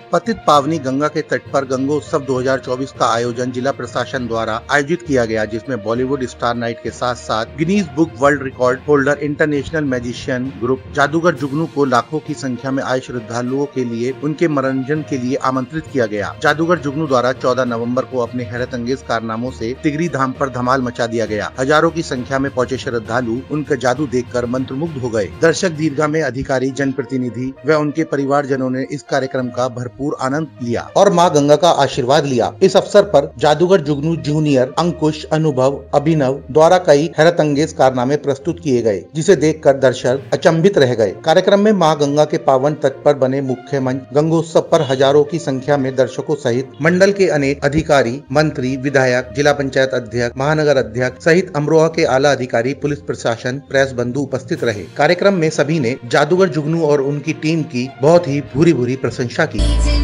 पतित पावनी गंगा के तट पर गंगोत्सव 2024 का आयोजन जिला प्रशासन द्वारा आयोजित किया गया, जिसमें बॉलीवुड स्टार नाइट के साथ साथ Guinness book world record holder international magician group जादूगर जुगनू को लाखों की संख्या में आए श्रद्धालुओं के लिए उनके मनोरंजन के लिए आमंत्रित किया गया। जादूगर जुगनू द्वारा 14 नवंबर को अपने हैरत अंगेज कारनामों से तिगरी धाम पर धमाल मचा दिया गया। हजारों की संख्या में पहुंचे श्रद्धालु उनका जादू देखकर मंत्रमुग्ध हो गए। दर्शक दीर्घा में अधिकारी, जनप्रतिनिधि व उनके परिवारजनों ने इस कार्यक्रम का भरपूर आनंद लिया और मां गंगा का आशीर्वाद लिया। इस अवसर पर जादूगर जुगनू जूनियर, अंकुश, अनुभव, अभिनव द्वारा कई हैरत अंगेज कारनामे प्रस्तुत किए गए, जिसे देखकर दर्शक अचंभित रह गए। कार्यक्रम में मां गंगा के पावन तट पर बने मुख्य मंच गंगोत्सव पर हजारों की संख्या में दर्शकों सहित मंडल के अनेक अधिकारी, मंत्री, विधायक, जिला पंचायत अध्यक्ष, महानगर अध्यक्ष सहित अमरोहा के आला अधिकारी, पुलिस प्रशासन, प्रेस बंधु उपस्थित रहे। कार्यक्रम में सभी ने जादूगर जुगनू और उनकी टीम की बहुत ही भूरी भूरी प्रशंसा की।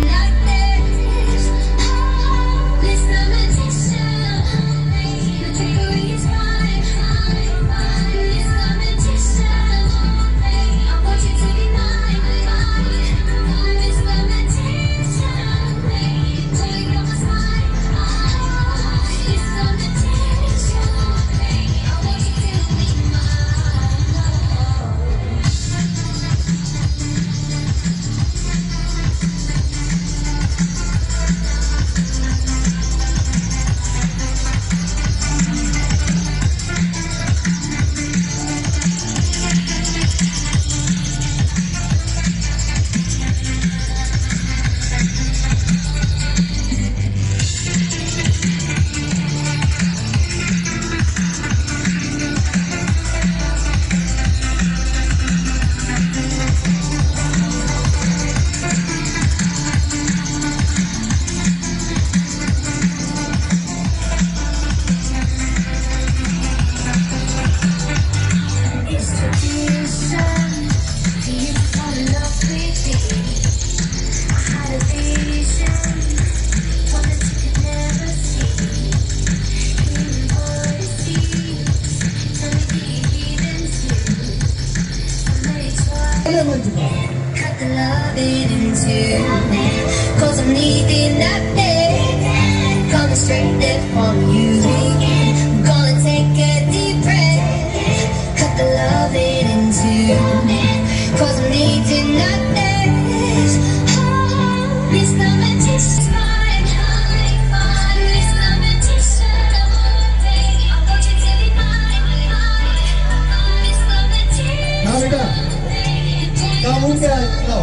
Cut the love into cause I'm needing that day. Coming straight there from you. Gonna take a deep breath. Cut the love into cause I'm needing that day. Oh, it's the magician's mind. It's the magician. I want you to be mine. It's the magician. काबू क्या है?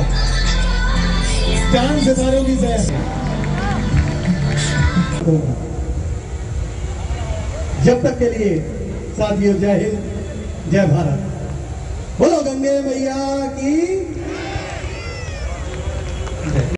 चांद सितारों की जय। जब तक के लिए साथियों, जय हिंद, जय भारत। बोलो गंगे मैया की।